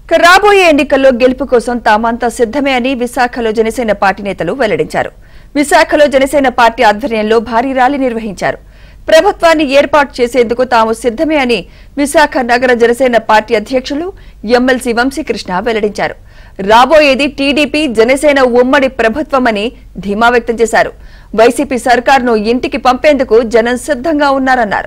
రాబోయే ఎన్నికల్లో గెలుపు కోసం తామంతా సిద్ధమే అని విశాఖలో జనసేన పార్టీ నేతలు వెల్లడించారు. విశాఖలో జనసేన పార్టీ ఆధ్వర్యంలో భారీ ర్యాలీ నిర్వహించారు. ప్రభుత్వాన్ని ఏర్పాటు చేసేందుకు తాము సిద్ధమే అని విశాఖ నగర జనసేన పార్టీ అధ్యక్షులు ఎమ్మెల్సీ వంశీకృష్ణ వెల్లడించారు. రాబోయేది టీడీపీ జనసేన ఉమ్మడి ప్రభుత్వమని ధీమా వ్యక్తం చేశారు. వైసీపీ సర్కార్ను ఇంటికి పంపేందుకు జనం సిద్ధంగా ఉన్నారన్నారు.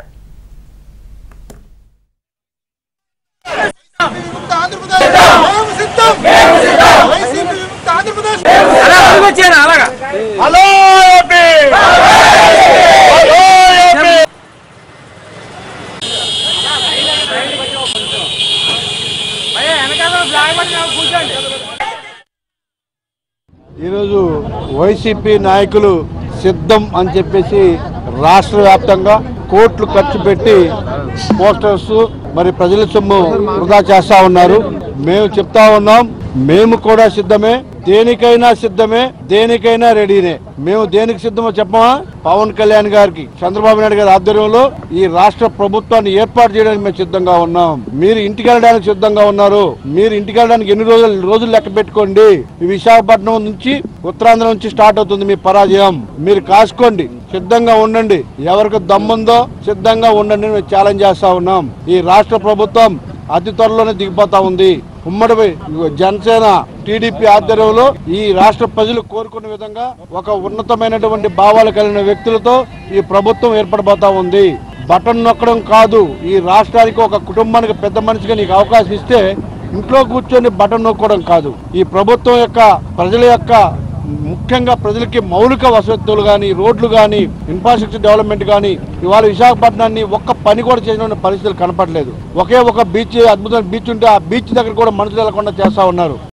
ఈరోజు వైసీపీ నాయకులు సిద్ధం అని చెప్పేసి రాష్ట్ర వ్యాప్తంగా కోట్లు ఖర్చు పెట్టి పోస్టర్స్ మరి ప్రజల సొమ్ము వృధా చేస్తా ఉన్నారు. మేము చెప్తా ఉన్నాం, మేము కూడా సిద్ధమే, దేనికైనా సిద్ధమే, దేనికైనా రెడీనే. మేము దేనికి సిద్ధమో చెప్పమా? పవన్ కళ్యాణ్ గారికి, చంద్రబాబు నాయుడు గారి ఆధ్వర్యంలో ఈ రాష్ట్ర ప్రభుత్వాన్ని ఏర్పాటు చేయడానికి మేము సిద్ధంగా ఉన్నాం. మీరు ఇంటికి వెళ్ళడానికి సిద్ధంగా ఉన్నారు. మీరు ఇంటికి వెళ్ళడానికి ఎన్ని రోజులు లెక్క పెట్టుకోండి. విశాఖపట్నం నుంచి ఉత్తరాంధ్ర నుంచి స్టార్ట్ అవుతుంది మీ పరాజయం. మీరు కాసుకోండి, సిద్ధంగా ఉండండి. ఎవరికి దమ్ముందో సిద్ధంగా ఉండండి. మేము ఛాలెంజ్ చేస్తా ఉన్నాం. ఈ రాష్ట్ర ప్రభుత్వం అతి త్వరలోనే దిగిపోతా ఉంది. ఉమ్మడి జనసేన టీడీపీ ఆధ్వర్యంలో ఈ రాష్ట్ర ప్రజలు కోరుకున్న విధంగా ఒక ఉన్నతమైనటువంటి భావాలు కలిగిన వ్యక్తులతో ఈ ప్రభుత్వం ఏర్పడబోతా ఉంది. బటన్ నొక్కడం కాదు, ఈ రాష్ట్రానికి ఒక కుటుంబానికి పెద్ద మనిషిగా నీకు అవకాశం ఇస్తే ఇంట్లో కూర్చొని బటన్ నొక్కడం కాదు. ఈ ప్రభుత్వం యొక్క ప్రజల యొక్క ముఖ్యంగా ప్రజలకి మౌలిక వసతులు కానీ, రోడ్లు కానీ, ఇన్ఫ్రాస్ట్రక్చర్ డెవలప్మెంట్ కానీ ఇవాళ విశాఖపట్నాన్ని ఒక్క పని కూడా చేసిన పరిస్థితులు కనపడలేదు. ఒకే ఒక బీచ్, అద్భుతమైన బీచ్ ఉంటే ఆ బీచ్ దగ్గర కూడా మనుషులు వెళ్లకుండా చేస్తా ఉన్నారు.